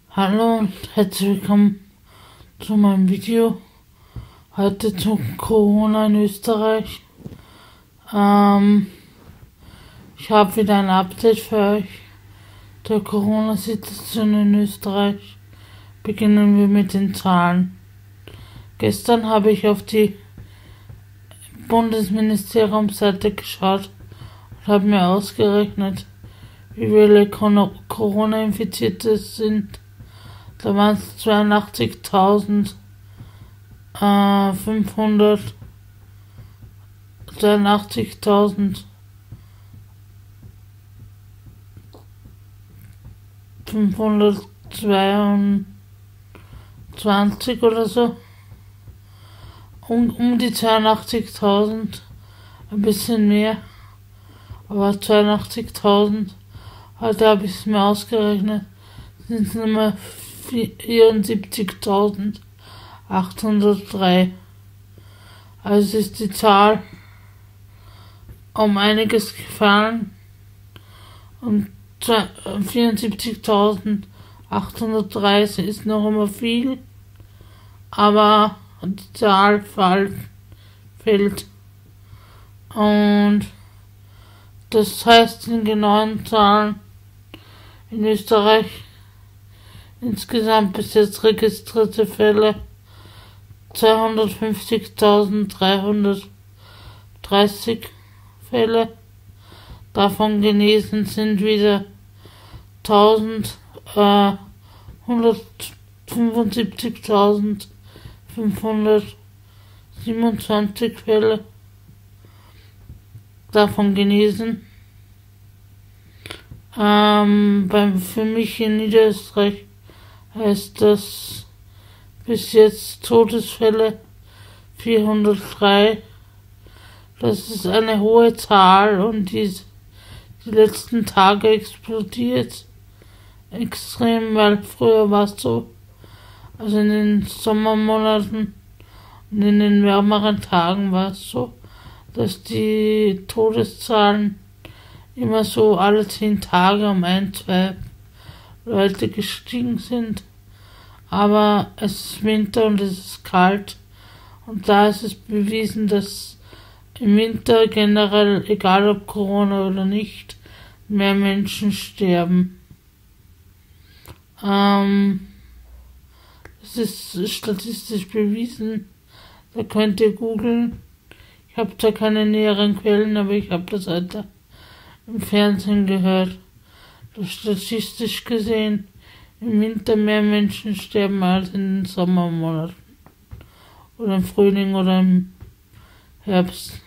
Hallo und herzlich willkommen zu meinem Video. Heute zu Corona in Österreich. Ich habe wieder ein Update für euch der Corona-Situation in Österreich. Beginnen wir mit den Zahlen. Gestern habe ich auf die Bundesministeriumsseite geschaut und habe mir ausgerechnet, wie viele Corona-Infizierte es sind. Da waren es 82.500, 82.522 oder so. Um die 82.000, ein bisschen mehr, aber 82.000. Heute habe ich es mir ausgerechnet, sind es nur 74.803. Also ist die Zahl um einiges gefallen und 74.803 ist noch immer viel, aber die Zahl fällt. Und das heißt in genauen Zahlen in Österreich insgesamt bis jetzt registrierte Fälle 250.330 Fälle. Davon genesen sind wieder 175.527 Fälle. Davon genesen. Für mich in Niederösterreich heißt das bis jetzt Todesfälle 403. Das ist eine hohe Zahl und die letzten Tage explodiert extrem, weil früher war es so, also in den Sommermonaten und in den wärmeren Tagen war es so, dass die Todeszahlen immer so alle 10 Tage um 1, 2 Leute gestiegen sind. Aber es ist Winter und es ist kalt. Und da ist es bewiesen, dass im Winter generell, egal ob Corona oder nicht, mehr Menschen sterben. Es ist statistisch bewiesen. Da könnt ihr googeln. Ich habe da keine näheren Quellen, aber ich habe das heute im Fernsehen gehört. Dass statistisch gesehen im Winter mehr Menschen sterben als in den Sommermonaten. Oder im Frühling oder im Herbst.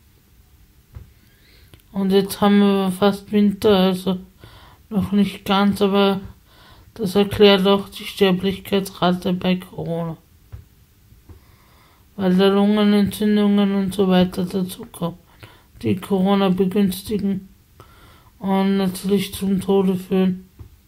Und jetzt haben wir fast Winter, also noch nicht ganz, aber das erklärt auch die Sterblichkeitsrate bei Corona. Weil da Lungenentzündungen und so weiter dazukommen, die Corona begünstigen und natürlich zum Tode führen.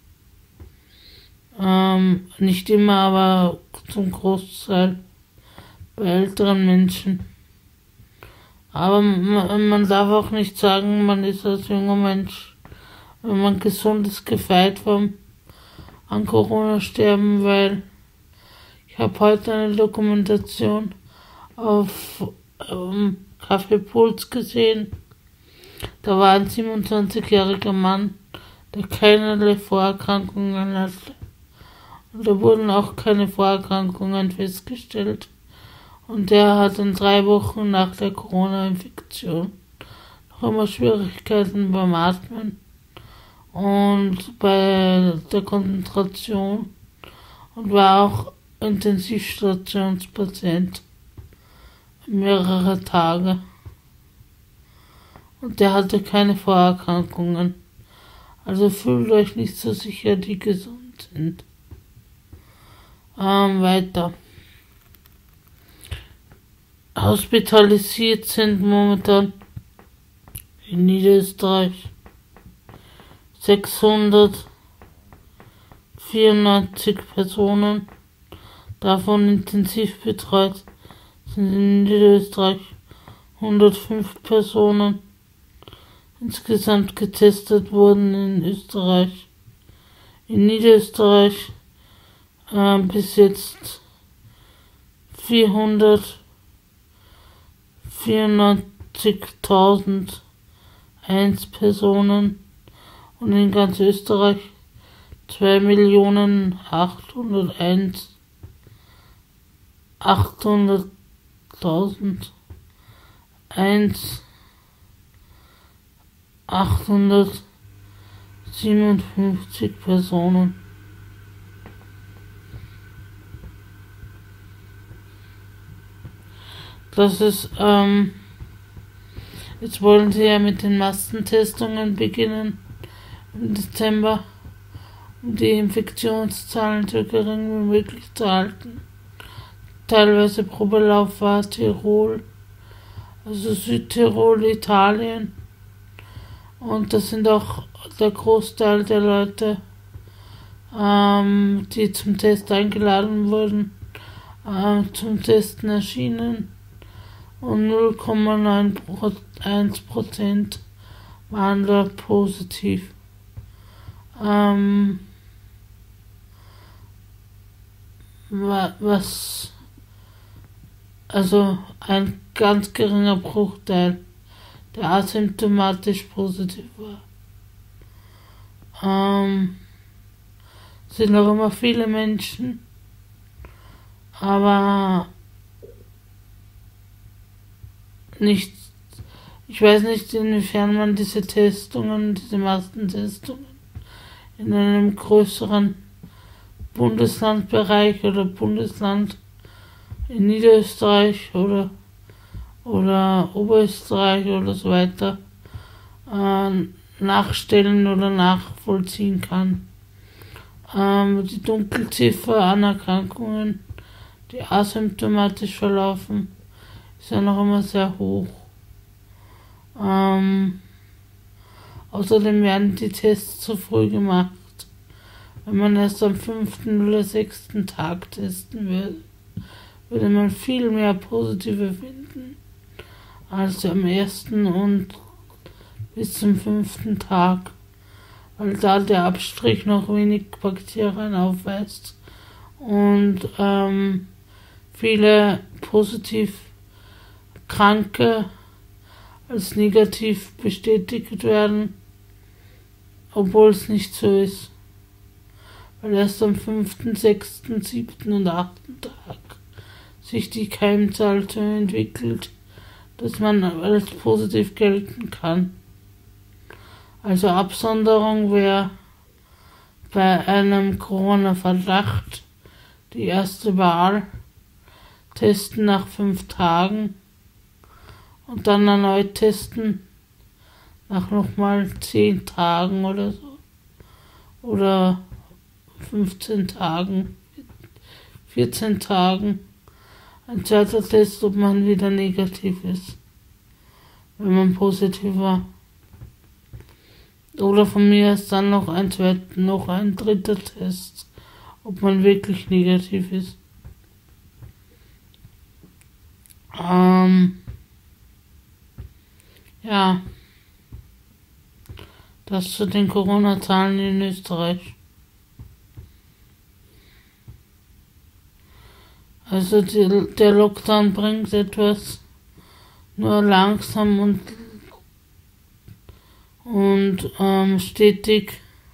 Nicht immer, aber zum Großteil bei älteren Menschen. Aber man darf auch nicht sagen, man ist als junger Mensch, wenn man gesund ist, gefeit vom an Corona sterben, weil ich habe heute eine Dokumentation auf Café Puls gesehen. Da war ein 27-jähriger Mann, der keinerlei Vorerkrankungen hatte. Und da wurden auch keine Vorerkrankungen festgestellt. Und der hat in 3 Wochen nach der Corona-Infektion noch immer Schwierigkeiten beim Atmen und bei der Konzentration und war auch Intensivstationspatient mehrere Tage. Und der hatte keine Vorerkrankungen. Also fühlt euch nicht so sicher, die gesund sind. Weiter. Hospitalisiert sind momentan in Niederösterreich 694 Personen. Davon intensiv betreut sind in Niederösterreich 105 Personen. Insgesamt getestet wurden in Niederösterreich bis jetzt 494.001 Personen und in ganz Österreich 2.800.857 Personen. Das ist, jetzt wollen sie ja mit den Massentestungen beginnen im Dezember, um die Infektionszahlen so gering wie möglich zu halten. Teilweise Probelauf war Tirol, also Südtirol, Italien. Und das sind auch der Großteil der Leute, die zum Test eingeladen wurden, zum Testen erschienen. Und 0,91% waren da positiv. Also ein ganz geringer Bruchteil, der asymptomatisch positiv war. Sind noch immer viele Menschen, aber nicht, ich weiß nicht, inwiefern man diese Massentestungen in einem größeren Bundeslandbereich oder Bundesland in Niederösterreich oder Oberösterreich oder so weiter nachstellen oder nachvollziehen kann. Die Dunkelziffer an Erkrankungen, die asymptomatisch verlaufen, ist ja noch immer sehr hoch. Außerdem werden die Tests zu früh gemacht. Wenn man erst am 5. oder 6. Tag testen würde, würde man viel mehr positive finden als am 1. und bis zum 5. Tag, weil da der Abstrich noch wenig Bakterien aufweist und viele positiv Kranke als negativ bestätigt werden, obwohl es nicht so ist. Weil erst am 5., 6., 7. und 8. Tag sich die Keimzahl so entwickelt, dass man als positiv gelten kann. Also Absonderung wäre bei einem Corona-Verdacht die erste Wahl, testen nach 5 Tagen und dann erneut testen nach nochmal 10 Tagen oder so. Oder 15 Tagen, 14 Tagen. Ein zweiter Test, ob man wieder negativ ist, wenn man positiv war. Oder von mir ist dann noch ein dritter Test, ob man wirklich negativ ist. Ja, das zu den Corona-Zahlen in Österreich. Also der Lockdown bringt etwas, nur langsam und stetig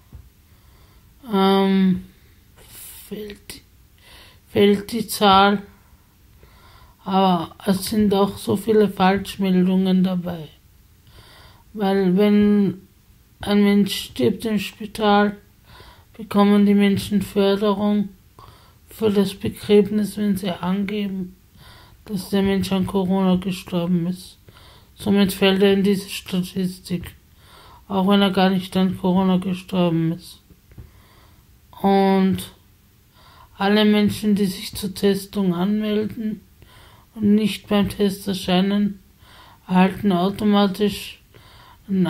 fällt die Zahl, aber es sind auch so viele Falschmeldungen dabei. Weil wenn ein Mensch stirbt im Spital, bekommen die Menschen Förderung für das Begräbnis, wenn sie angeben, dass der Mensch an Corona gestorben ist. Somit fällt er in diese Statistik, auch wenn er gar nicht an Corona gestorben ist. Und alle Menschen, die sich zur Testung anmelden und nicht beim Test erscheinen, erhalten automatisch eine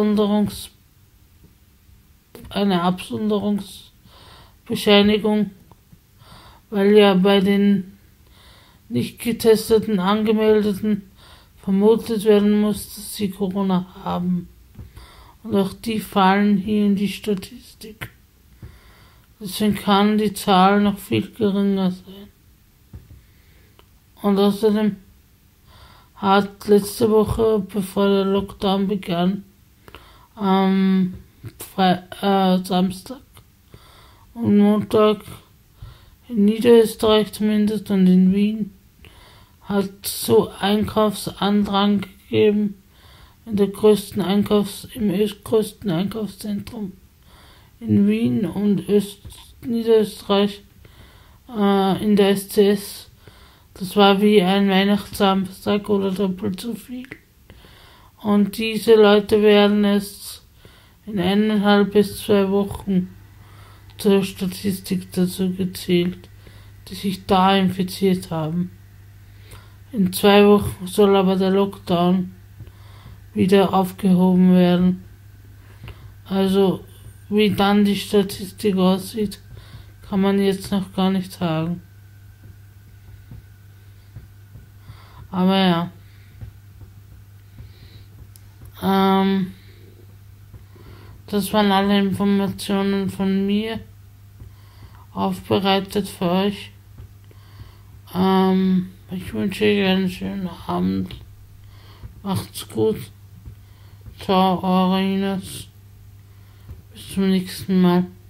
Absonderungsbescheinigung, weil ja bei den nicht getesteten Angemeldeten vermutet werden muss, dass sie Corona haben. Und auch die fallen hier in die Statistik. Deswegen kann die Zahl noch viel geringer sein. Und außerdem hat letzte Woche, bevor der Lockdown begann, am Samstag und Montag in Niederösterreich zumindest und in Wien hat so Einkaufsandrang gegeben im größten Einkaufszentrum in Wien und Niederösterreich in der SCS. Das war wie ein Weihnachtssamstag oder doppelt so viel. Und diese Leute werden es in 1,5 bis 2 Wochen zur Statistik dazu gezählt, die sich da infiziert haben. In 2 Wochen soll aber der Lockdown wieder aufgehoben werden. Also wie dann die Statistik aussieht, kann man jetzt noch gar nicht sagen. Aber ja. Das waren alle Informationen von mir, aufbereitet für euch. Ich wünsche euch einen schönen Abend. Macht's gut. Ciao, eure Ines. Bis zum nächsten Mal.